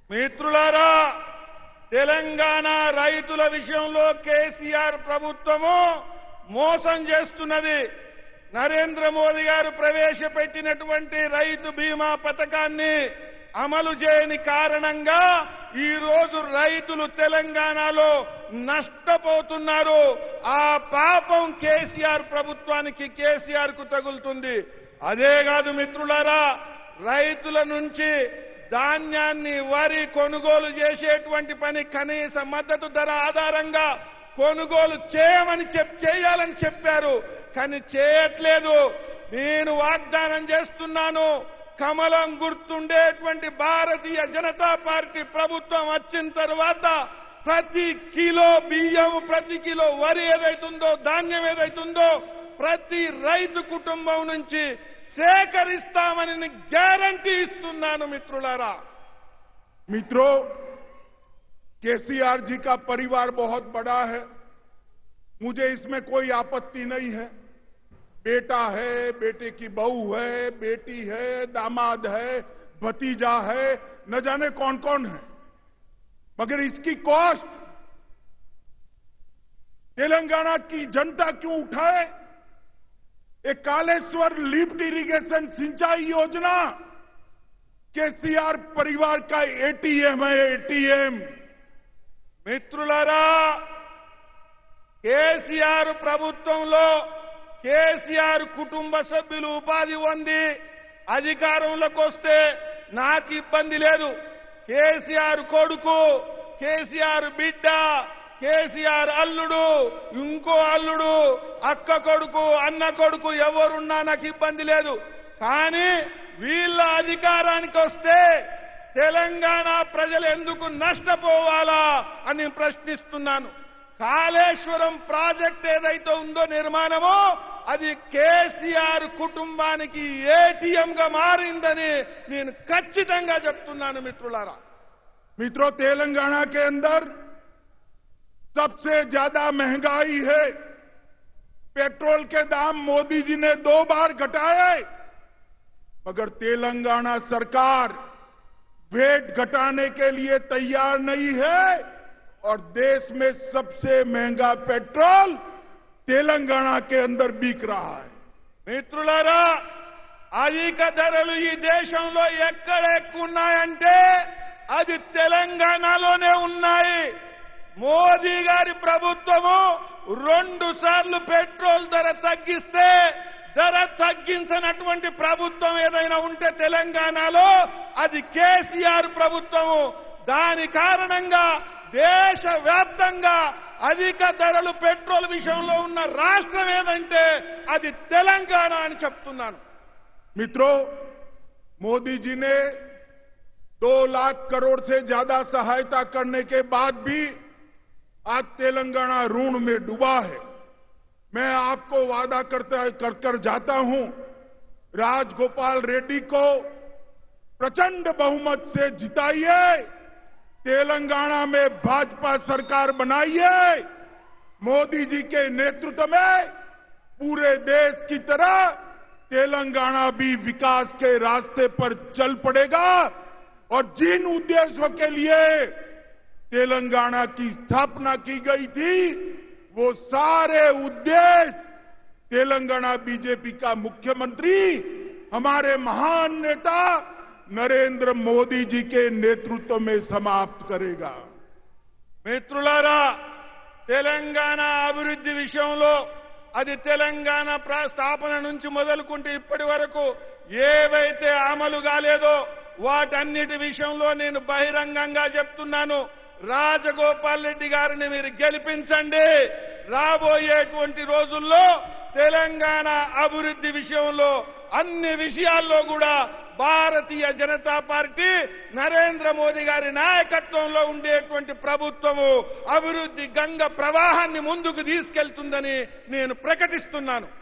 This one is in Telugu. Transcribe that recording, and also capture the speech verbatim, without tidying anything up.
మిత్రులారా, తెలంగాణ రైతుల విషయంలో కేసీఆర్ ప్రభుత్వము మోసం చేస్తున్నది. నరేంద్ర మోదీ గారు ప్రవేశపెట్టినటువంటి రైతు బీమా పథకాన్ని అమలు చేయని కారణంగా ఈ రోజు రైతులు తెలంగాణలో నష్టపోతున్నారు. ఆ పాపం కేసీఆర్ ప్రభుత్వానికి, కేసీఆర్ కు తగులుతుంది. అదే కాదు మిత్రులారా, రైతుల నుంచి ధాన్యాన్ని, వరి కొనుగోలు చేసేటువంటి పని కనీస మద్దతు ధర ఆధారంగా కొనుగోలు చేయమని చెప్ చేయాలని చెప్పారు, కానీ చేయట్లేదు. నేను వాగ్దానం చేస్తున్నాను, కమలం గుర్తుండేటువంటి భారతీయ జనతా పార్టీ ప్రభుత్వం వచ్చిన తర్వాత ప్రతి కిలో బియ్యం, ప్రతి కిలో వరి ఏదైతుందో, ధాన్యం ఏదైతుందో ప్రతి రైతు కుటుంబం నుంచి సేకరిస్తామని గ్యారంటీ ఇస్తున్నాను. మిత్రులారా, मित्रों, केसीआर जी का परिवार बहुत बड़ा है, मुझे इसमें कोई आपत्ति नहीं है। बेटा है, बेटे की बहू है, बेटी है, दामाद है, भतीजा है, न जाने कौन कौन है, मगर इसकी कॉस्ट तेलंगाना की जनता क्यों उठाए? एक कालेश्वर लिफ्ट इरिगेशन सिंचाई योजना केसीआर परिवार का एटीएम है, एटीएम। మిత్రులారా, కేసీఆర్ ప్రభుత్వంలో కేసీఆర్ కుటుంబ సభ్యులు ఉపాధి పొంది అధికారంలోకి వస్తే నాకు ఇబ్బంది లేదు. కేసీఆర్ కొడుకు, కేసీఆర్ బిడ్డ, కేసీఆర్ అల్లుడు, ఇంకో అల్లుడు, అక్క కొడుకు, అన్న కొడుకు ఎవరున్నా నాకు ఇబ్బంది లేదు. కానీ వీళ్ళ అధికారానికి వస్తే తెలంగాణ ప్రజలు ఎందుకు నష్టపోవాలా అని ప్రశ్నిస్తున్నాను. కాళేశ్వరం ప్రాజెక్ట్ ఏదైతే ఉందో నిర్మాణమో, అది కేసీఆర్ కుటుంబానికి ఏటీఎం గా మారిందని నేను ఖచ్చితంగా చెప్తున్నాను. మిత్రులారా, मित्रों, तेलंगाना के अंदर सबसे ज्यादा महंगाई है। पेट्रोल के दाम मोदी जी ने दो बार घटाए, मगर तेलंगाना सरकार वेट घटाने के लिए तैयार नहीं है और देश में सबसे महंगा पेट्रोल तेलंगाना के अंदर बिक रहा है। మిత్రులారా, అధిక ధరలు ఈ దేశంలో ఎక్కడ ఎక్కువ ఉన్నాయంటే అది తెలంగాణలోనే ఉన్నాయి. మోదీ గారి ప్రభుత్వము రెండు సార్లు పెట్రోల్ ధర తగ్గిస్తే ధర తగ్గించనటువంటి ప్రభుత్వం ఏదైనా ఉంటే తెలంగాణలో అది కేసీఆర్ ప్రభుత్వము. దాని కారణంగా దేశవ్యాప్తంగా అధిక ధరలు పెట్రోల్ విషయంలో ఉన్న రాష్ట్రం ఏదంటే అది తెలంగాణ అని చెప్తున్నాను. मित्रों, मोदी जी ने दो लाख करोड़ से ज्यादा सहायता करने के बाद भी आज तेलंगाना ऋण में डूबा है। मैं आपको वादा करता कर कर जाता हूं, राजगोपाल रेड्डी को प्रचंड बहुमत से जिताइए, तेलंगाना में भाजपा सरकार बनाइए। मोदी जी के नेतृत्व में पूरे देश की तरह तेलंगाना भी विकास के रास्ते पर चल पड़ेगा और जिन उद्देश्यों के लिए तेलंगाना की स्थापना की गई थी वो सारे उद्देश्य तेलंगाना बीजेपी का मुख्यमंत्री, हमारे महान नेता नरेंद्र मोदी जी के नेतृत्व में समाप्त करेगा। మిత్రులారా, తెలంగాణ అభివృద్ధి విషయంలో అది తెలంగాణ స్థాపన నుంచి మొదలుకుంటే ఇప్పటి వరకు ఏవైతే అమలు కాలేదో వాటన్నిటి విషయంలో నేను బహిరంగంగా చెప్తున్నాను. రాజగోపాల్ రెడ్డి గారిని మీరు గెలిపించండి. రాబోయేటువంటి రోజుల్లో తెలంగాణ అభివృద్ధి విషయంలో అన్ని విషయాల్లో కూడా భారతీయ జనతా పార్టీ నరేంద్ర మోదీ గారి నాయకత్వంలో ఉండేటువంటి ప్రభుత్వము అభివృద్ధి గంగ ప్రవాహాన్ని ముందుకు తీసుకెళ్తుందని నేను ప్రకటిస్తున్నాను.